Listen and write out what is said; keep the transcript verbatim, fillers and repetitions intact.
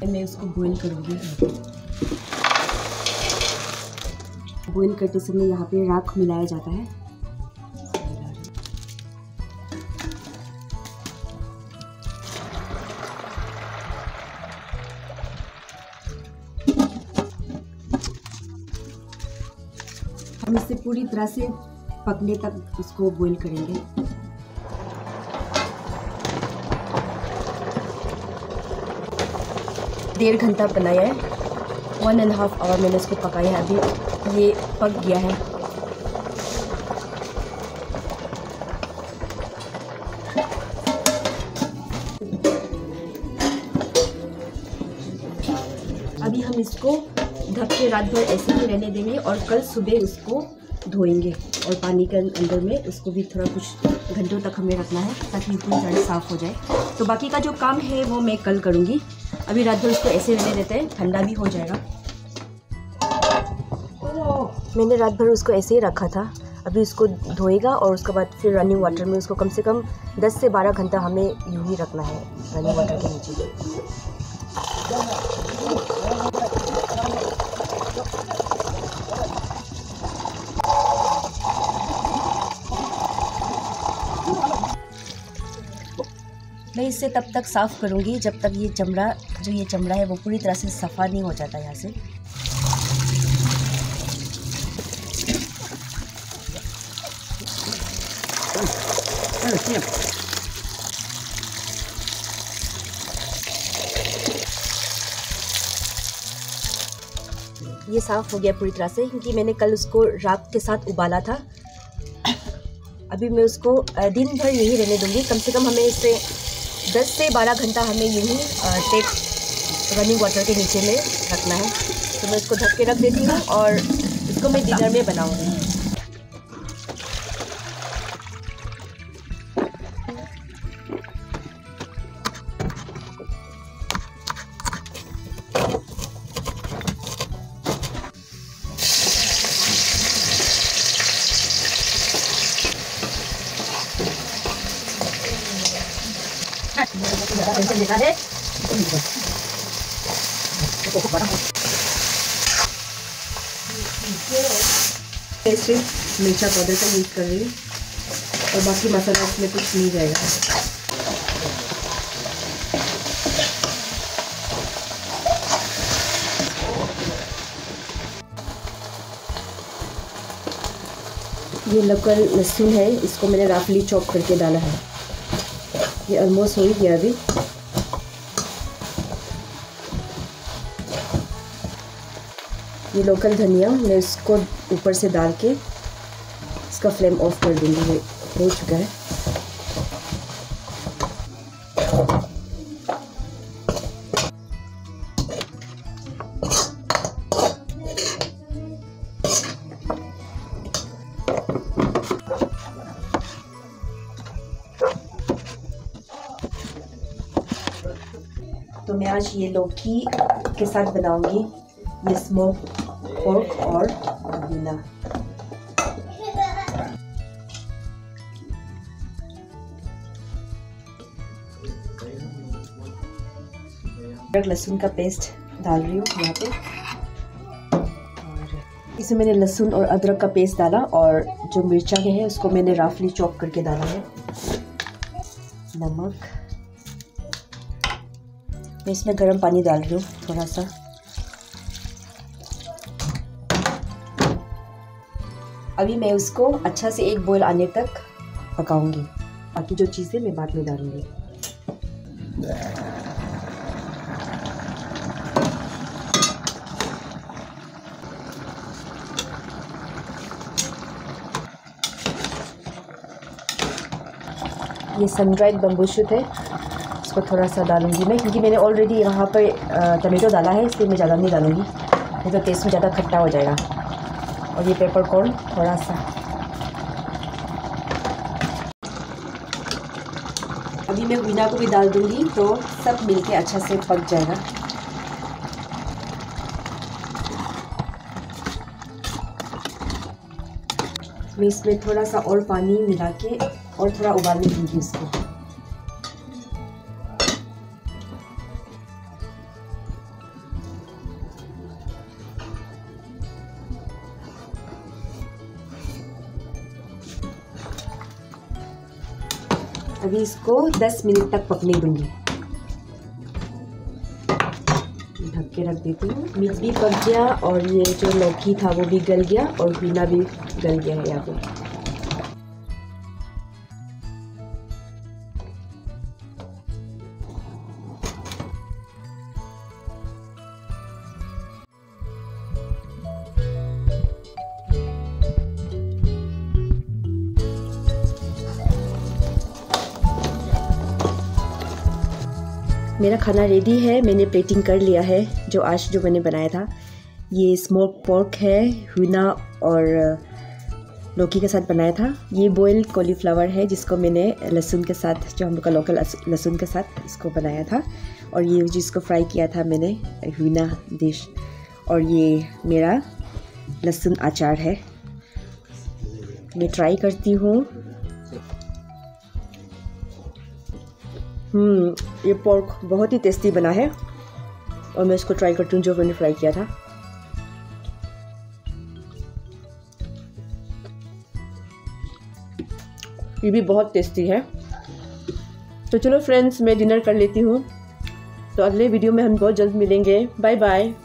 मैं उसको बॉईल करूँगी। बॉईल करते समय यहाँ पे राख मिलाया जाता है। हम इसे पूरी तरह से पकने तक उसको बॉईल करेंगे। डेढ़ घंटा बनाया है, वन एंड हाफ आवर मैंने इसको पकाया है। अभी ये पक गया है। अभी हम इसको ढक के रात भर ऐसे ही रहने देंगे और कल सुबह उसको धोएंगे और पानी के अंदर में उसको भी थोड़ा कुछ घंटों तक हमें रखना है ताकि पूरी तरह साफ़ हो जाए। तो बाकी का जो काम है वो मैं कल करूँगी। अभी रात भर उसको ऐसे रहने देते हैं, ठंडा भी हो जाएगा। मैंने रात भर उसको ऐसे ही रखा था। अभी उसको धोएगा और उसके बाद फिर रनिंग वाटर में उसको कम से कम दस से बारह घंटा हमें यूँ ही रखना है रनिंग वाटर के नीचे। मैं इसे तब तक साफ़ करूँगी जब तक ये चमड़ा जो ये चमड़ा है वो पूरी तरह से सफ़ा नहीं हो जाता यहाँ से। ये साफ़ हो गया पूरी तरह से क्योंकि मैंने कल उसको राख के साथ उबाला था। अभी मैं उसको दिन भर यही रहने दूँगी। कम से कम हमें इसे दस से बारह घंटा हमें यूँ ही टेक रनिंग वाटर के नीचे में रखना है। तो मैं इसको ढक के रख देती हूँ और इसको मैं डिनर में बनाऊँगी। देता है सिर्फ मिर्चा पाउडर का यूज़ कर रही हूँ और बाकी मसाला इसमें कुछ नहीं जाएगा। ये लोकल लहसुन है, इसको मैंने रफली चॉप करके डाला है। ये ऑलमोस्ट हो ही गया अभी। ये लोकल धनिया मैं इसको ऊपर से डाल के इसका फ्लेम ऑफ कर दूँगी। ये हो चुका है। तो मैं आज ये लौकी के साथ बनाऊंगी ये स्मोक पोर्क और पुदीना। लहसुन का पेस्ट डाल रही हूँ यहाँ पे और इसमें मैंने लहसुन और अदरक का पेस्ट डाला और जो मिर्चा के है उसको मैंने रफली चॉप करके डाला है। नमक, मैं इसमें गर्म पानी डाल रही हूँ थोड़ा सा। अभी मैं उसको अच्छा से एक बॉईल आने तक पकाऊंगी। बाकी जो चीज़ें मैं बाद में डालूंगी। ये सन ड्राइड बम्बू शूट है, इसको थोड़ा सा डालूंगी मैं क्योंकि मैंने ऑलरेडी यहाँ पर टमेटो डाला है, इसलिए मैं ज़्यादा नहीं डालूंगी, नहीं तो टेस्ट में ज़्यादा खट्टा हो जाएगा। और ये पेपरकॉर्न थोड़ा सा। अभी मैं वीना को भी डाल दूंगी तो सब मिलके अच्छा से पक जाएगा। मैं इसमें थोड़ा सा और पानी मिला के और थोड़ा उबालने दूंगी इसको। अभी इसको दस मिनट तक पकने दूंगी। ढक के रख देती हूँ। मीट भी पक गया और ये जो लौकी था वो भी गल गया और हीना भी गल गया है यहाँ पे। मेरा खाना रेडी है, मैंने प्लेटिंग कर लिया है। जो आज जो मैंने बनाया था ये स्मोक पोर्क है, हीना और लौकी के साथ बनाया था। ये बॉइल्ड कॉलीफ्लावर है जिसको मैंने लहसुन के साथ, जो हम लोग का लोकल लहसुन के साथ इसको बनाया था। और ये जिसको फ्राई किया था मैंने हीना डिश। और ये मेरा लहसुन अचार है। मैं ट्राई करती हूँ। हम्म ये पोर्क बहुत ही टेस्टी बना है और मैं इसको ट्राई करती हूँ जो मैंने फ्राई किया था। ये भी बहुत टेस्टी है। तो चलो फ्रेंड्स, मैं डिनर कर लेती हूँ। तो अगले वीडियो में हम बहुत जल्द मिलेंगे। Bye bye.